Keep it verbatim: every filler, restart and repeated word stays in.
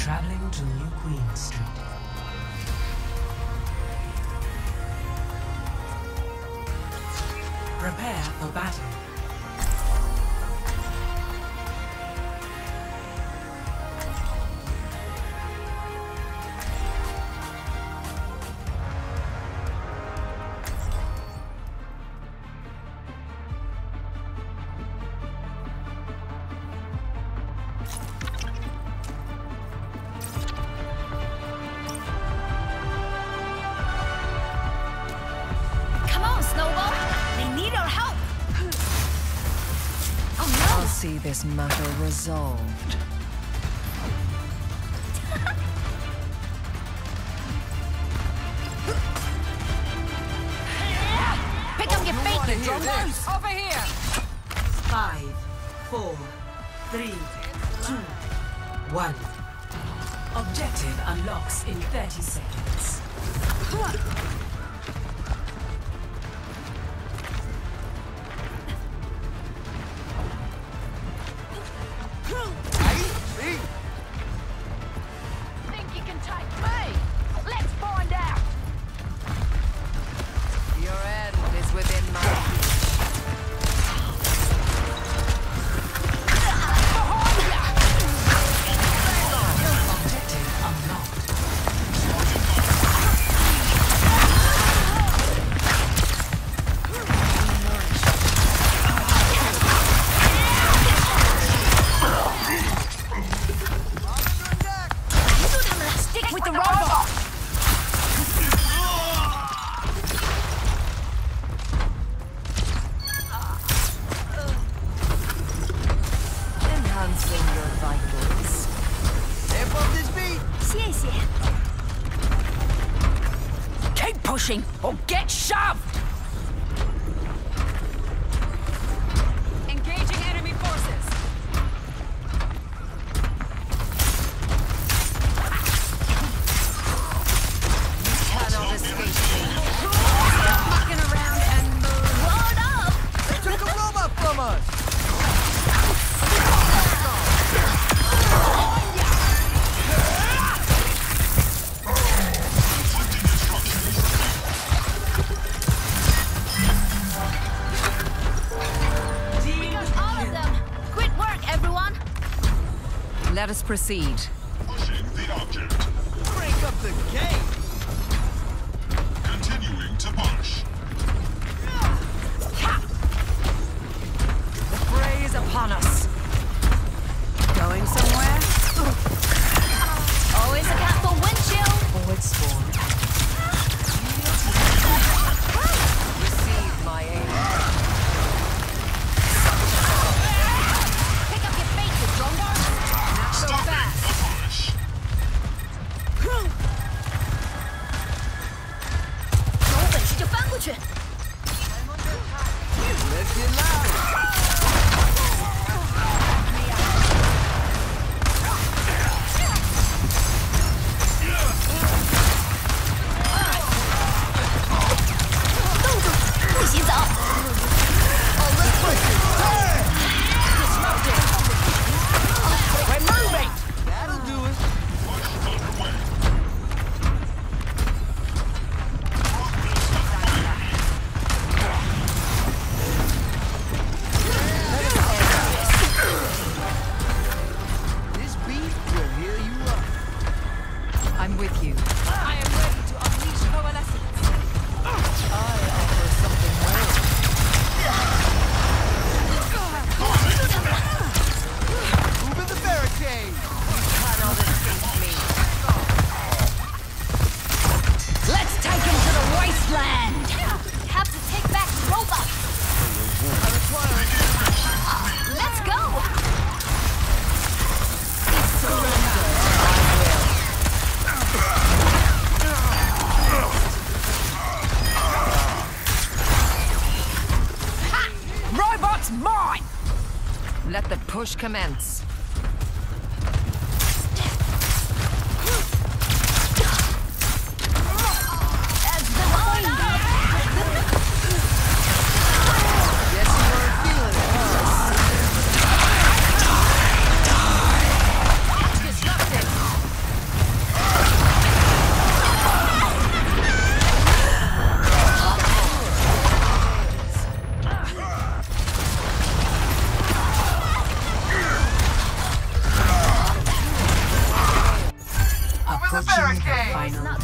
Traveling to New Queen Street. Prepare for battle. See this matter resolved. Pick up your feet, you Drombos! Over here! Five, four, three, two, one. Objective unlocks in thirty seconds. Think you can take me? Let's find out! Your end is within my reach. Objective unlocked. Stick with the robot! Enhancing your vitals. Above this beat! 谢谢. Keep pushing, or get shoved! Engaging enemy forces. You cannot escape me. Stop mucking around and move. Load up! Took a robot from us! All of them! Quit work, everyone! Let us proceed. Pushing the object. Break up the game! Continuing to push. The fray is upon us. Going somewhere? Always a cat for windshield! Forward spawn. Receive my aid. Pick up your feet, you Drombos! Not so fast. Push. 有本事就翻过去！ Let's get loud! That'll do it! This beat will heal you up. I'm with you. I am ready to unleash coalescence. I offer something more. Moving the barricade! Cannot escape me. Let's take him to the wasteland! Have to take back robots! Let's go! Surrender. I will. Ha! Robot's mine! Let the push commence. As the wind! Guess you weren't feeling it, huh? Disrupted. Final